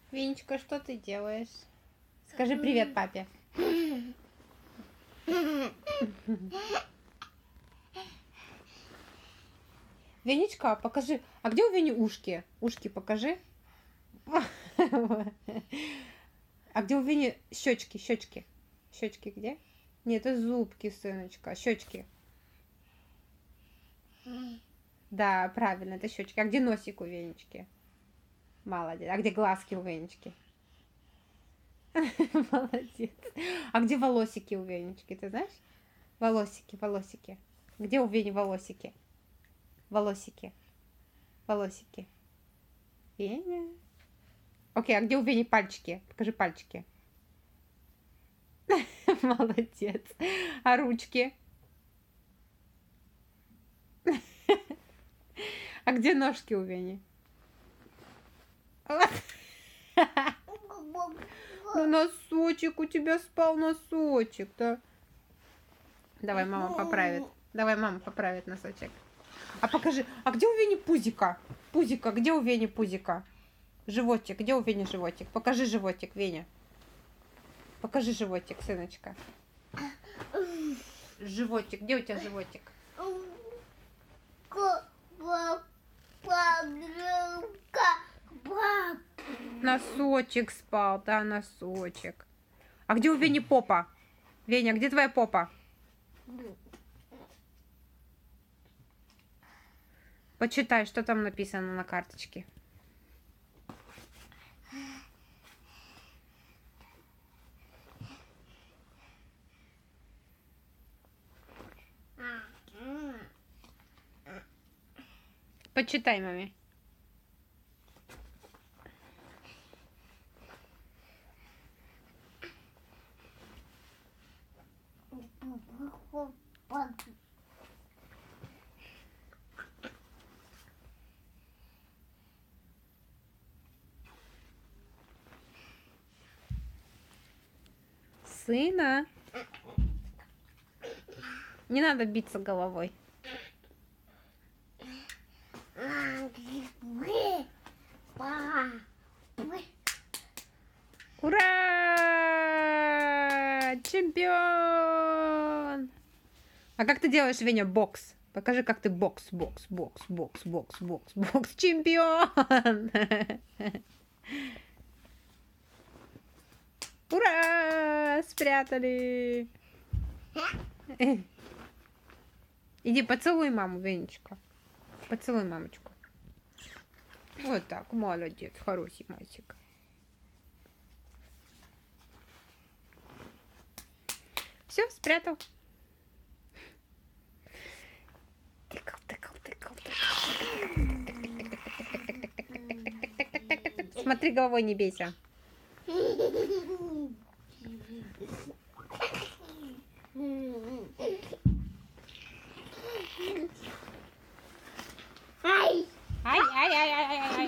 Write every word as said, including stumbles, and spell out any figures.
Венечка, что ты делаешь? Скажи привет папе. Венечка, покажи. А где у Вени ушки? Ушки покажи. А где у Вени щечки? Щечки. Щечки где? Нет, это зубки, сыночка. Щечки. Да, правильно, это щечки. А где носик у Венечки? Молодец. А где глазки у Венечки? Молодец. А где волосики у Венечки, ты знаешь? Волосики, волосики. Где у Вени волосики? Волосики. Волосики. Веня. Окей, а где у Вени пальчики? Покажи пальчики. Молодец. А ручки? А где ножки у Вени? Ну, носочек, у тебя спал носочек, да? Давай мама поправит. Давай мама поправит носочек. А покажи, а где у Вени пузика? Пузика, где у Вени пузика? Животик, где у Вени животик? Покажи животик, Веня. Покажи животик, сыночка. Животик, где у тебя животик? Носочек спал, да, носочек. А где у Вени попа? Веня, где твоя попа? Почитай, что там написано на карточке. Почитай, маме. Сына. Не надо биться головой. Ура! Чемпион! А как ты делаешь, Веня, бокс? Покажи, как ты бокс, бокс, бокс, бокс, бокс, бокс, бокс. Чемпион! Ура! Спрятали! Иди поцелуй маму, Венечка. Поцелуй мамочку. Вот так, молодец, хороший мальчик. Все, спрятал. Тыкал, тыкал, тыкал, тыкал. Смотри, головой не бейся. Ай, ай, ай, ай, ай, ай.